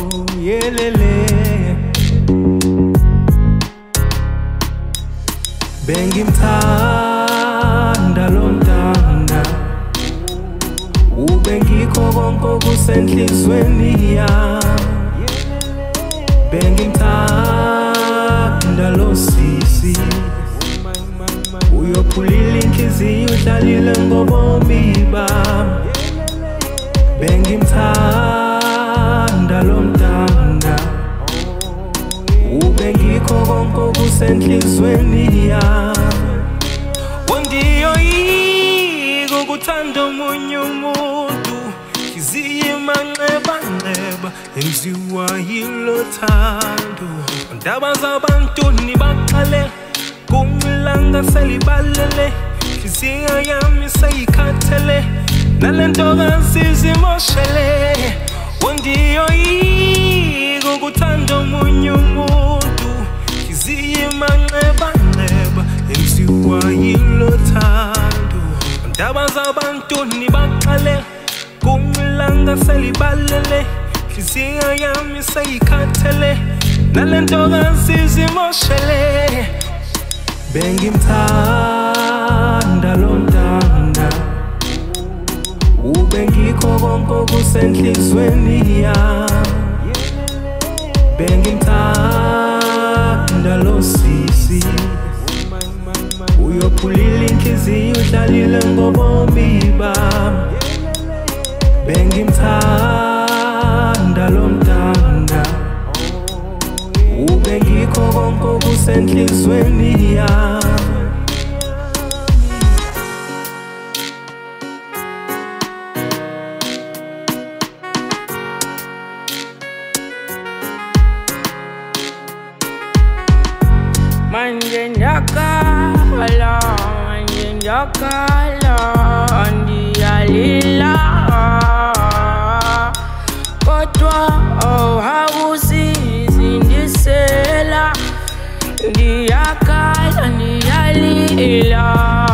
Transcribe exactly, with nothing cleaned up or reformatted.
yelele bengimthanda lo mntana ubengikho konke okusenhlizweni yami bengimthanda lo sisi uyophulile inhliziyo udlalile ngobomi bami bengimthanda lo mntana ubengikho konke okusenhlizweni yami wangiyoyika ukuthanda omunye umuntu nhliziyo imanxebanxeba yenziwa yilo thando ndaba zabantu nibaqale kungilanga selibalele nhliziyo yami seyikhathele nalentokazi izimoshele wangiyoyika ukuthanda omunye umuntu nhliziyo imanxebanxeba yenziwa yilo thando ndaba zabantu nibaqale kungilanga selibalele nhliziyo yami seyikhathele nalentokazi izimoshele bengimthanda lo mntana ubengikho konke okusenhlizweni yami bengimthanda lo sisi uyophulile inhliziyo udlalile ngobomi bami bengimthanda lo mntana ubengikho konke okusenhlizweni yami Manje nyakala, manje nyakala, ndiyalila kodwa awusizindisela ndiyakala ndiyalila